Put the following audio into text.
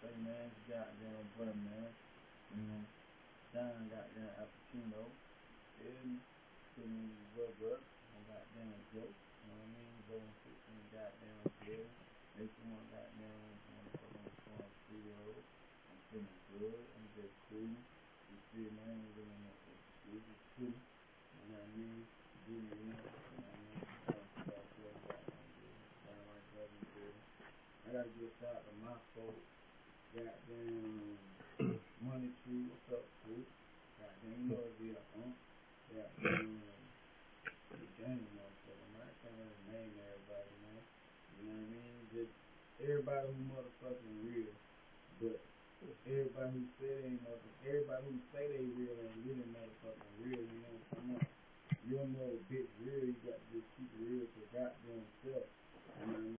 say, man, it's goddamn brother, man. You know, John goddamn Appuccino. And couldn't what's up? I'm goddamn Joe. You know what I mean? Joe and 16 goddamn jail. They want goddamn motherfucking studios. I'm feeling good. I'm just cool. You see, man, I ain't doing no shit. It's cool. You know what I mean? Do you know? You know what I mean? I gotta give a shout out to my folks. Goddamn Money Tree, what's up, fool? Goddamn, you know what we are on. Goddamn the gang motherfucker, man. I can't really name everybody, man. You know what I mean? Just everybody who motherfucking real. But everybody who say they ain't motherfucking, everybody who say they real ain't really motherfucking real, you know what I'm saying? You don't know a bitch real, you got to just keep it real to goddamn self. You know